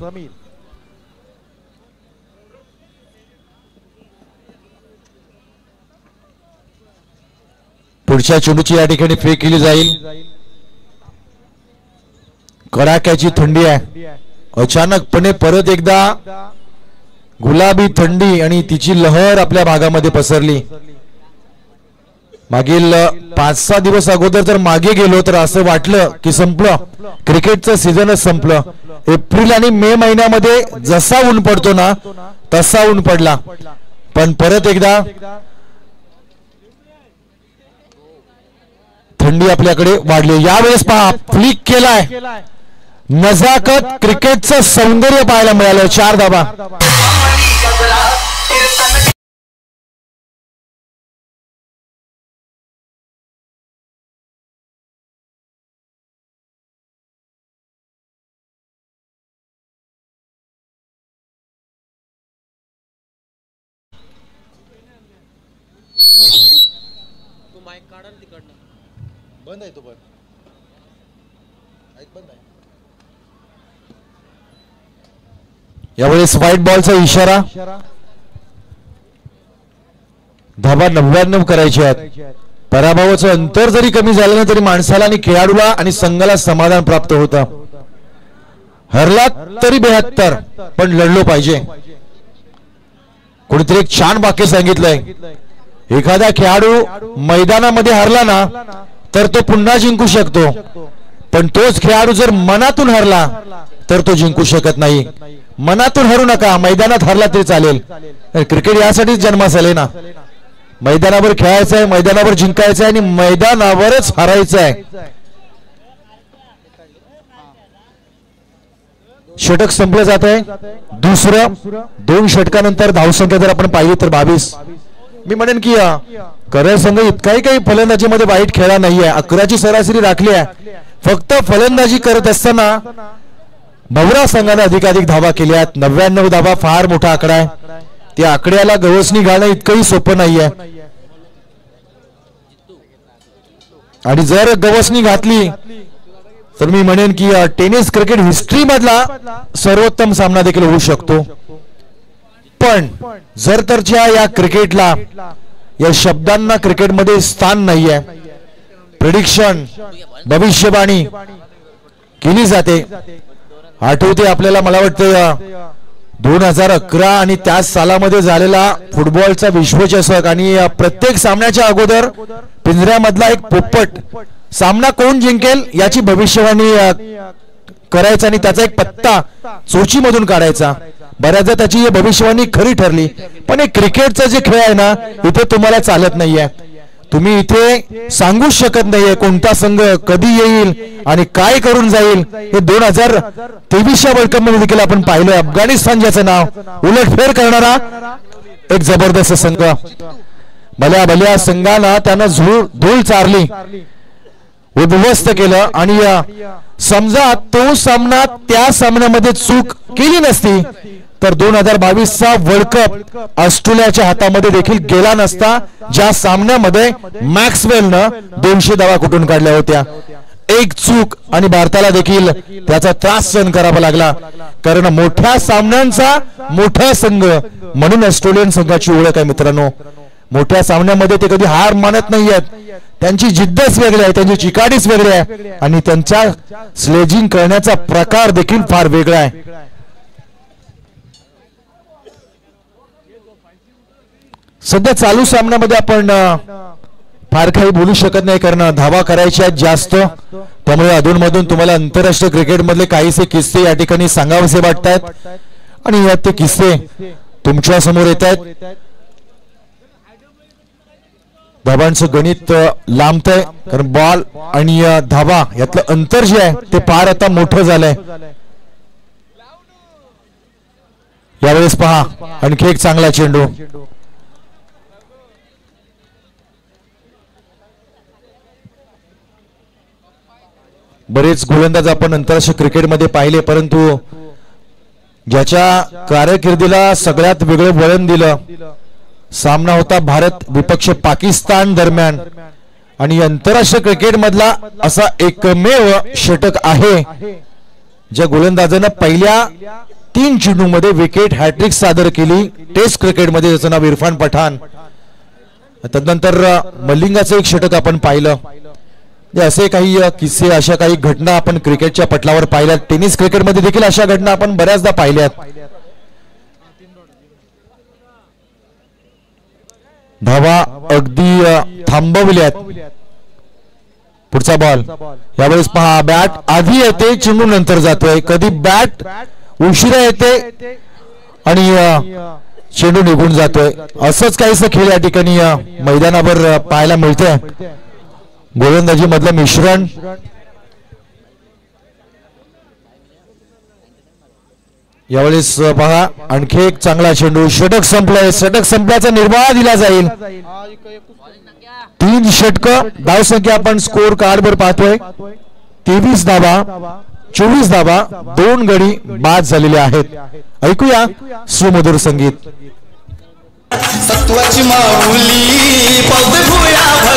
पुढच्या चेंडूची या ठिकाणी फेक केली जाईल. कडाक्याची थंडी आहे. अचानकपणे परत एकदा गुलाबी थंडी आणि तिची लहर आपल्या भागामध्ये पसरली. मागील पाच सहा दिवस अगोदर जर मागे गेलो तर असं वाटलं की संपलं, क्रिकेटचं सीझनच संपलं. एप्रिल आणि मे महिन्यामध्ये जसा ऊन पडतो ना तसा ऊन पडला. पण परत एकदा थंडी आपल्याकडे वाढली. यावेळेस पहा फ्लिक केलाय. नजाकत क्रिकेटचं सौंदर्य पाहायला मिळालं. चार धावा. बंद आहे तो पण बंद आहे. यावेळेस व्हाईट बॉलचा इशारा. धाबा नव्याण्णव करायचे आहेत. पराभवाचं अंतर जरी कमी झालं ना तरी माणसाला आणि खेळाडूला आणि संघाला समाधान प्राप्त होतं. हरला तरी बेहत्तर पण लढलो पाहिजे. कोणीतरी एक छान वाक्य सांगितलंय, एखादा खेळाडू मैदानामध्ये हरला ना तर तो पुन्हा जिंकू शकतो, पण तोच खेळाडू जर मनातून हरला तर तो जिंकू शकत नाही. मनातून हरू नका, मैदानात हरला तरी चालेल. क्रिकेट यासाठीच जन्मास आले ना. मैदानावर खेळायचं आहे, मैदानावर जिंकायचं आहे आणि मैदानावरच हरायचं आहे. षटक संपलं जात आहे. दुसरं दोन षटकानंतर धावसंख्या जर आपण पाहिली तर बावीस. मी म्हणेन की करळ संघ इतकाही काही फलंदाजीमध्ये वाईट खेळा नाहीये. अकराची सरासरी राखली आहे. फक्त फलंदाजी करत असताना भवरा संघाने अधिकाधिक धावा केल्यात. नव्याण्णव धावा फार मोठा आकडा आहे. त्या आकड्याला गवसणी घालणं इतकंही सोपं नाहीये. आणि जर गवसणी घातली तर मी म्हणेन की टेनिस क्रिकेट हिस्ट्री मधला सर्वोत्तम सामना देखील होऊ शकतो. पण जर तरच्या या क्रिकेटला, या शब्दांना क्रिकेटमध्ये स्थान नाहीये. प्रेडिक्शन, भविष्यवाणी केली जाते. आठवते आपल्याला, मला वाटतं दोन हजार अकरा आणि त्याच सालामध्ये झालेला फुटबॉलचा विश्वचषक आणि प्रत्येक सामन्याच्या अगोदर पिंजऱ्यामधला एक पोपट सामना कोण जिंकेल याची भविष्यवाणी करायचा आणि त्याचा एक पत्ता चोचीमधून काढायचा. बऱ्याचदा त्याची ही भविष्यवाणी खरी ठरली. पण हे क्रिकेटचा जे खेळ आहे ना, इथे तुम्हाला चालत नाहीये. तुम्ही इथे सांगूच शकत नाहीये कोणता संघ कधी येईल आणि काय करून जाईल. हे दोन हजार तेवीसच्या वर्ल्ड कप मध्ये देखील आपण पाहिलं. अफगाणिस्तान ज्याचं नाव उलटफेर करणारा एक जबरदस्त संघ. भल्या भल्या संघाला त्यानं झूळ धूळ चारली, उद्ध्वस्त केलं. आणि समजा तो सामना त्या सामन्यामध्ये चूक केली नसती तर दोन हजार बावीस चा वर्ल्ड कप ऑस्ट्रेलियाच्या हातामध्ये देखील गेला नसता, ज्या सामन्यामध्ये मॅक्सवेलनं दोनशे धावा कुठून काढल्या होत्या. एक चूक आणि भारताला देखील त्याचा त्रास सहन करावा लागला. कारण मोठ्या सामन्यांचा मोठा संघ म्हणून ऑस्ट्रेलियन संघाची ओळख आहे मित्रांनो. मोठ्या सामन्यामध्ये ते कधी हार मानत नाहीयेत. त्यांची जिद्दच वेगळी आहे, त्यांची चिकाटीच वेगळी आहे आणि त्यांचा स्लेजिंग करण्याचा प्रकार देखील फार वेगळा आहे. सध्या चालू सामन्यामध्ये आपण फार काही बोलू शकत नाही कारण धावा करायच्या जास्त, त्यामुळे अधूनमधून तुम्हाला आंतरराष्ट्रीय क्रिकेट मधले काहीसे किस्से या ठिकाणी सांगावेसे वाटतात आणि यात ते किस्से तुमच्या समोर येत आहेत. धावांचं गणित लांबतंय कारण बॉल आणि धावा यातलं अंतर जे आहे ते फार आता मोठं झालंय. यावेळेस पहा आणखी एक चांगला चेंडू. बरेच गोलंदाज आपण आंतरराष्ट्रीय क्रिकेटमध्ये पाहिले, परंतु ज्याच्या कारकिर्दीला सगळ्यात वेगळं वळण दिलं सामना होता भारत विपक्ष पाकिस्तान दरम्यान आणि आंतरराष्ट्रीय क्रिकेट मधला असा एकमेव षटक आहे ज्या गोलंदाजानं पहिल्या तीन चेंडूमध्ये विकेट हॅट्रिक सादर केली टेस्ट क्रिकेटमध्ये, ज्याचं नाव इरफान पठाण. तदनंतर मलिंगाचं एक षटक आपण पाहिलं. असे काही किस्से, अशा काही घटना आपण क्रिकेटच्या पटलावर पाहिल्यात. टेनिस क्रिकेटमध्ये देखील अशा घटना आपण बऱ्याचदा पाहिल्यात. धावा अगदी थांबवल्यात. पुढचा बॉल. यावेळेस पहा बॅट आधी येते, चेंडू नंतर जातोय. कधी बॅट उशिरा येते आणि चेंडू निघून जातोय. असंच काहीसं खेळ या ठिकाणी मैदानावर पाहायला मिळतंय. गोलंदाजी मधलं मिश्रण. यावेळेस पहा आणखी एक चांगला चेंडू. षटक संपलंय. षटक संपल्याचा निर्वाह दिला जाईल. तीन षटक धावसंख्या आपण स्कोर कार्डवर पाहतोय. तेवीस धावा, चोवीस धावा, दोन गडी बाद झालेले आहेत. ऐकूया सुमधुर संगीत. सत्वाची माऊली पदभूया.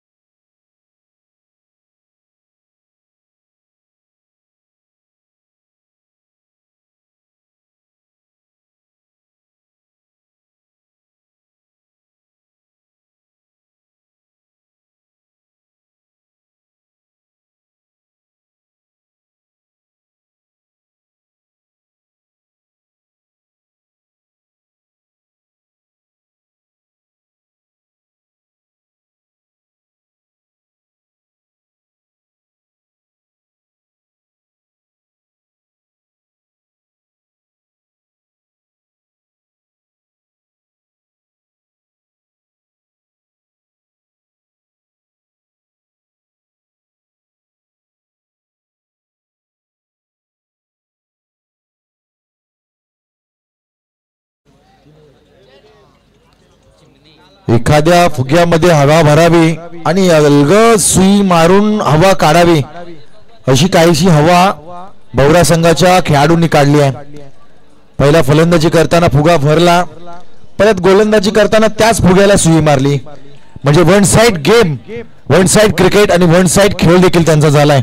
एखाद्या फुग्यामध्ये हवा भरावी आणि अलगद सुई मारून हवा काढावी अशी काहीशी हवा भवरा संघाच्या खेळाडूंनी काढली आहे. पहिला फलंदाजी करताना फुगा भरला, परत गोलंदाजी करताना त्याच फुग्याला सुई मारली. म्हणजे one side game, one side cricket आणि वन साइड खेळ देखील त्यांचा झालाय.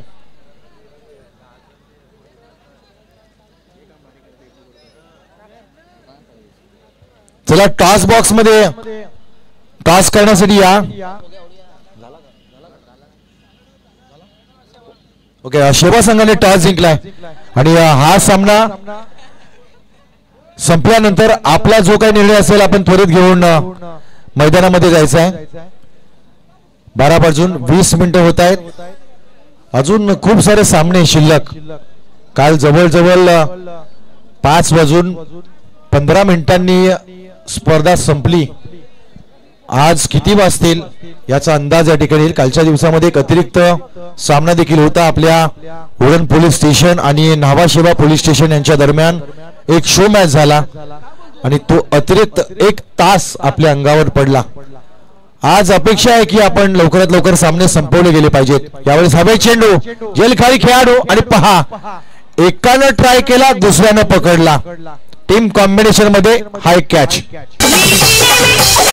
चला टॉस बॉक्स मध्ये टॉस करण्यासाठी या. ओके, शेवा संघाने टॉस जिंकलाय आणि हा सामना संपल्यानंतर आपला जो काही निर्णय असेल आपण त्वरित घेऊन मैदानामध्ये जायचं आहे. बारा वाजून वीस मिनिटं होत आहेत. अजून खूप सारे सामने शिल्लक. काल जवळजवळ पाच वाजून पंधरा मिनिटांनी स्पर्धा संपली. आज किती वाजतील याचा अंदाज या ठिकाणी. कालच्या दिवसामध्ये एक अतिरिक्त सामना देखील होता. आपल्या उरण पोलीस स्टेशन आणि न्हावाशेवा पोलीस स्टेशन यांच्या दरम्यान एक शो मॅच झाला आणि तो अतिरिक्त एक तास आपल्या अंगावर पडला. आज अपेक्षा आहे की आपण लवकरात लवकर सामने संपवले गेले पाहिजेत. यावेळेस हवे चेंडू, जेलखाली खेळाडू आणि पहा एकानं ट्राय केला, दुसऱ्यानं पकडला. टीम कॉम्बिनेशन मध्ये हा एक कॅच.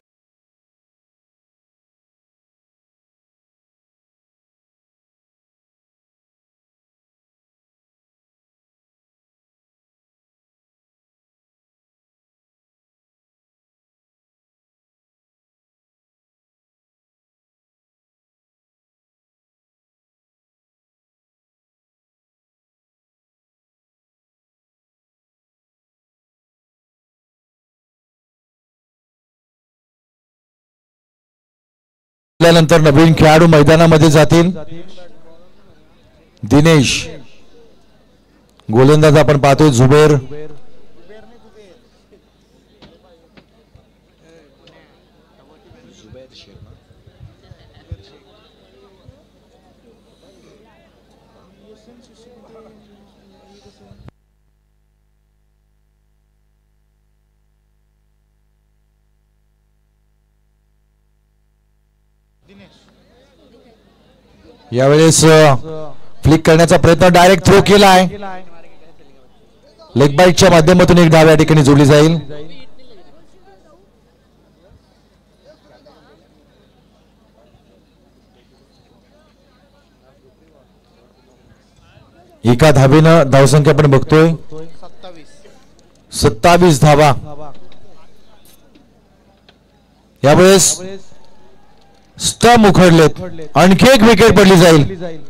त्यानंतर नवीन खेळाडू मैदानामध्ये जातील. दिनेश गोलंदाज आपण पाहतोय जुबेर. यावेळेस फ्लिक करण्याचा प्रयत्न, डायरेक्ट थ्रो केला आहे. लेग बाईटच्या माध्यमातून एक डाव या ठिकाणी जोडली जाईल. एका धावेनं धावसंख्या आपण बघतोय सत्तावीस धावा. यावेळेस स्टंप उखडलेत, आणखी एक विकेट पडली जाईल.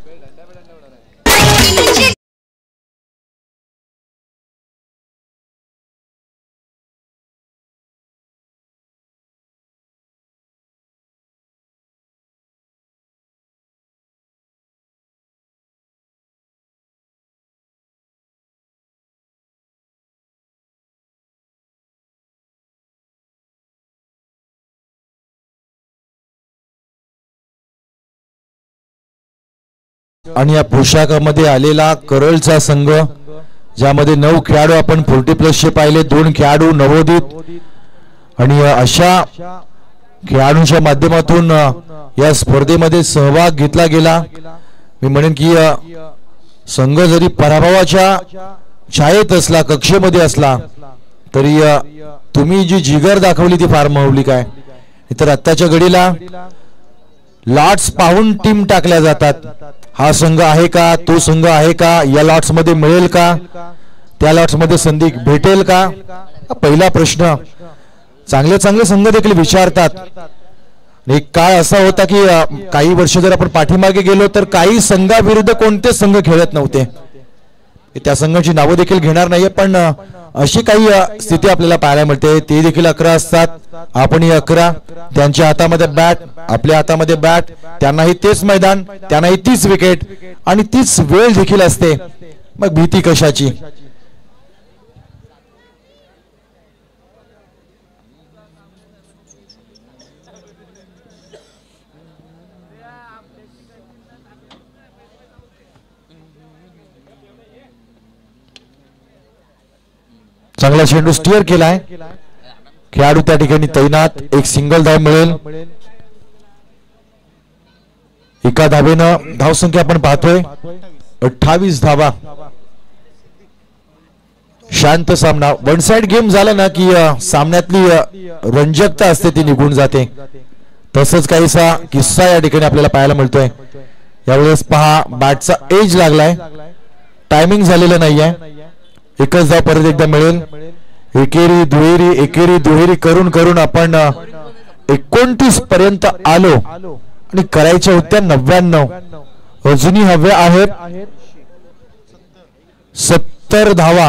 आणि या पोशाखामध्ये आलेला करळचा संघ, ज्यामध्ये नऊ खेळाडू आपण फोर्टी प्लसचे पाहिले, दोन खेळाडू नवोदित, आणि अशा खेळाडूंच्या माध्यमातून या स्पर्धेमध्ये सहभाग घेतला गेला. मी म्हणेन की संघ जरी पराभवाच्या छायेत असला, कक्षेमध्ये असला, तरी तुम्ही जी जिगर दाखवली ती फार माऊली काय. तर आत्ताच्या घडीला लॉट्स पाहून टीम टाकल्या जातात. हा संघ आहे का, तो संघ आहे का, या लॉट्स मध्ये मिळेल का, त्या लॉट्स मध्ये संधी भेटेल का, पहिला प्रश्न चांगले चांगले संघ देखील विचारतात. एक काळ असा होता की काही वर्ष जर आपण पाठीमागे गेलो तर काही संघाविरुद्ध कोणते संघ खेळत नव्हते. त्या संघाची नावं देखील घेणार नाहीये, पण अशी काही स्थिती आपल्याला पाहायला मिळते. ते देखील अकरा असतात, आपणही अकरा. त्यांच्या हातामध्ये बॅट, आपल्या हातामध्ये बॅट, त्यांनाही तेच मैदान, त्यांनाही तीच विकेट आणि तीच वेळ देखील असते. मग भीती कशाची. चांगला चेंडू स्टिअर केलाय, खेळाडू त्या ठिकाणी तैनात. एक सिंगल धाव मिळेल. एका धावेनं धावसंख्या आपण पाहतोय अठ्ठावीस धावा. शांत सामना. वन साइड गेम झाला ना की सामन्यातली रंजकता असते ती निघून जाते. तसंच काहीसा किस्सा या ठिकाणी आपल्याला पाहायला मिळतोय. यावेळेस पहा, बॅटचा एज लागलाय, टायमिंग झालेलं नाहीये. एकच धाव परत एकदा मिळेल. एकेरी दुहेरी एकेरी दुहेरी करून करून आपण एकोणतीस पर्यंत आलो आणि करायच्या होत्या नव्याण्णव. अजूनही हव्या आहेत सत्तर धावा.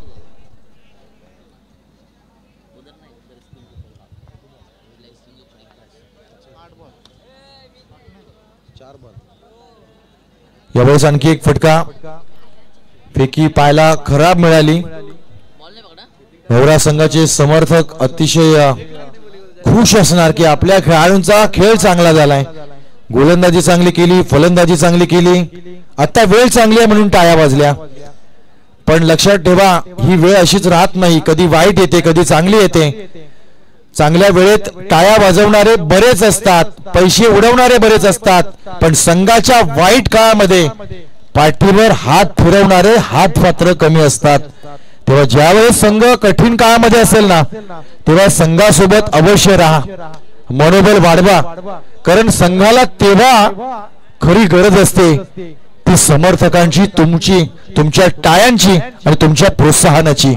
यावेळेस आणखी एक फटका. फेकी पाहायला खराब मिळाली. नेवरा संघाचे समर्थक अतिशय खुश असणार की आपल्या खेळाडूंचा खेळ चांगला झालाय. गोलंदाजी चांगली केली, फलंदाजी चांगली केली, आता वेळ चांगली आहे म्हणून टाळ्या वाजल्या. पण लक्षात ठेवा, ही वेळ अशीच राहत नाही. कधी वाईट येते, कधी चांगली येते. चांगल्या वेळेत टाळ्या वाजवणारे बरेच असतात, पैसे उडवणारे बरेच असतात, पण संघाच्या वाईट काळामध्ये पाठीवर हात फिरवणारे हात मात्र कमी असतात. तेव्हा ज्यावेळेस संघ कठीण काळामध्ये असेल ना, तेव्हा संघासोबत अवश्य राहा, मनोबल वाढवा. कारण संघाला तेव्हा खरी गरज असते ती समर्थकांची, तुमची, तुमच्या टाळ्यांची आणि तुमच्या प्रोत्साहनाची.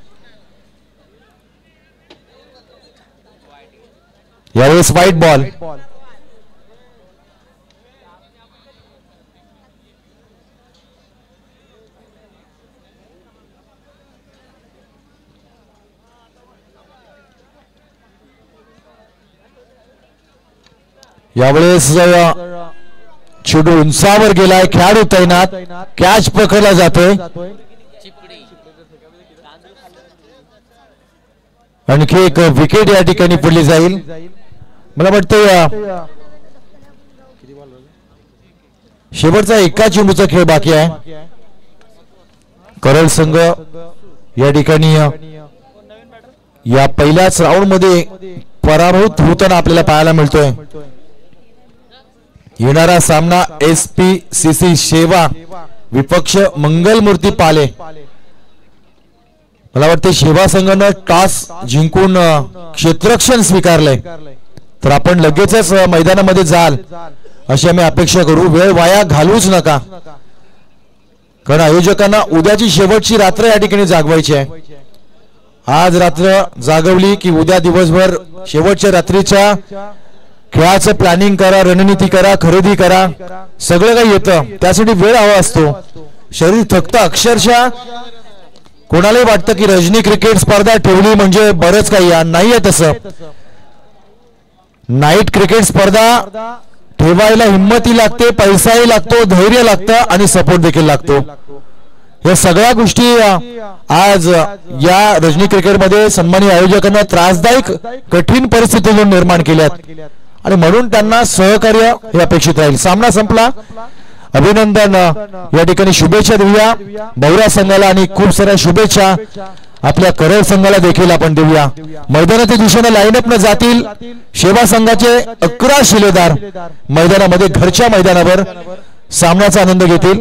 यावेळेस वाईट बॉल. यावेळेस चेंडू उंचावर गेलाय, खेळाडू तैनात, कॅच पकडला जातोय. आणखी एक विकेट या ठिकाणी पडली जाईल. मला वाटतं शेवटचा एका चेंडूचा खेळ बाकी आहे. करळ संघ या ठिकाणी या पहिल्याच राऊंड मध्ये पराभूत होताना आपल्याला पाहायला मिळतोय. येणारा सामना S P C C Sheva विपक्ष मंगलमूर्ती पाले. मला वाटते शेवा संघानं टॉस जिंकून क्षेत्ररक्षण स्वीकारलंय, तर आपण लगेचच मैदानामध्ये जाल अशी आम्ही अपेक्षा करू. वेळ वाया घालवूच नका, कारण आयोजकांना उद्याची शेवटची रात्र या ठिकाणी जागवायची आहे. आज रात्र जागवली की उद्या दिवसभर शेवटच्या रात्रीच्या खेळाचं प्लॅनिंग करा, रणनीती करा, खरेदी करा, सगळं काही येतं. त्यासाठी वेळ हवा असतो, शरीर थकतं अक्षरशः. कोणालाही वाटतं की रजनी क्रिकेट स्पर्धा ठेवली म्हणजे बरंच काही, नाहीये तसं. नाईट क्रिकेट स्पर्धा ठेवायला हिंमतही लागते, पैसाही लागतो, धैर्य लागतं आणि सपोर्ट देखील लागतो. या सगळ्या गोष्टी आज या रजनी क्रिकेटमध्ये सन्मानी आयोजकांना त्रासदायक कठीण परिस्थितीतून निर्माण केल्यात आणि म्हणून त्यांना सहकार्य हे अपेक्षित राहील. सामना संपला, अभिनंदन या ठिकाणी शुभेच्छा देऊया भवरा संघाला आणि खूप साऱ्या शुभेच्छा आपल्या करळ संघाला देखील आपण देऊया. मैदानाच्या दिशेने लाईनअप न जातील शेवा संघाचे अकरा शिलेदार मैदानामध्ये घरच्या मैदानावर सामन्याचा आनंद घेतील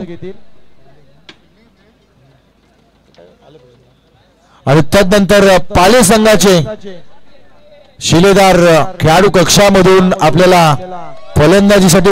आणि तदनंतर पाले संघाचे शिलेदार खेळाडू कक्षामधून आपल्याला फलंदाजीसाठी